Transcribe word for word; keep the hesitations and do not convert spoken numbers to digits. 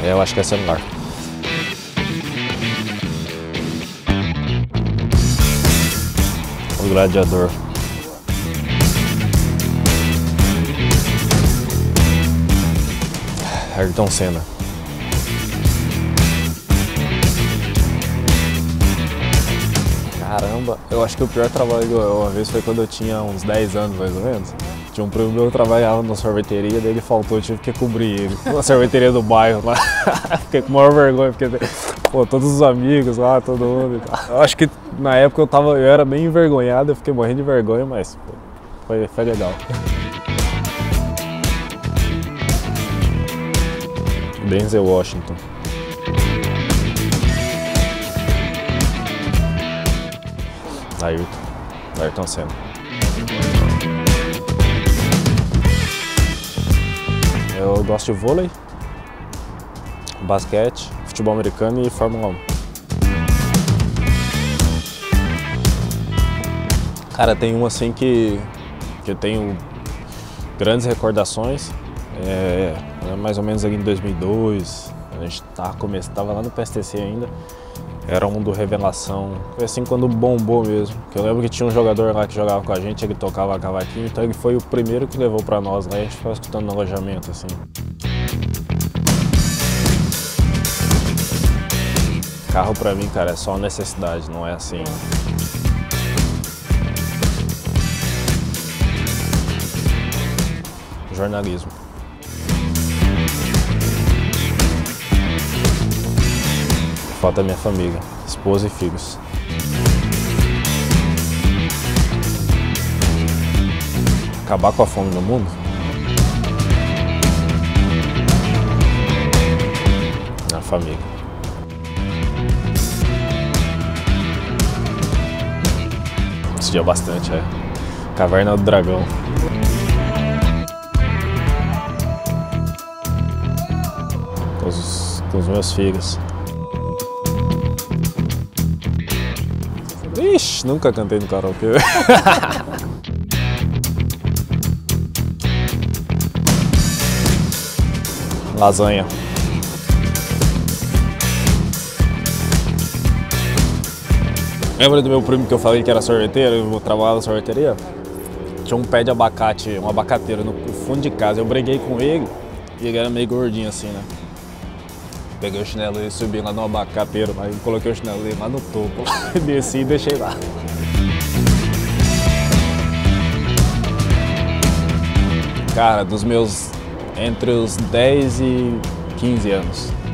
É, eu acho que é celular. O Gladiador. Ayrton Senna. Caramba, eu acho que o pior trabalho que eu uma vez foi quando eu tinha uns dez anos, mais ou menos. Tinha um primo meu que trabalhava na sorveteria, daí ele faltou, eu tive que cobrir ele. Na sorveteria do bairro lá. Fiquei com maior vergonha, porque, pô, todos os amigos lá, todo mundo e tal. Eu acho que na época eu, tava, eu era meio envergonhado, eu fiquei morrendo de vergonha, mas pô, foi, foi legal. Denzel Washington. Ayrton. Ayrton Senna. Eu gosto de vôlei, basquete, futebol americano e Fórmula um. Cara, tem um assim que, que eu tenho grandes recordações. É, é mais ou menos ali em dois mil e dois, a gente tava, tava lá no P S T C ainda. Era um do Revelação, foi assim quando bombou mesmo. Que eu lembro que tinha um jogador lá que jogava com a gente, ele tocava cavaquinho, então ele foi o primeiro que levou pra nós lá e a gente ficava escutando no alojamento, assim. Carro pra mim, cara, é só necessidade, não é assim. Jornalismo. Falta a minha família, esposa e filhos. Acabar com a fome no mundo? Na família. Assistia bastante, é. Caverna do Dragão. Com os, com os meus filhos. Ixi, nunca cantei no karaokê. Lasanha. Lembra do meu primo que eu falei que era sorveteiro? Eu trabalhava na sorveteria? Tinha um pé de abacate, um abacateiro no fundo de casa. Eu briguei com ele e ele era meio gordinho assim, né? Peguei o chinelo e subi lá no abacateiro, aí coloquei o chinelo lá no topo, desci e deixei lá. Cara, dos meus entre os dez e quinze anos.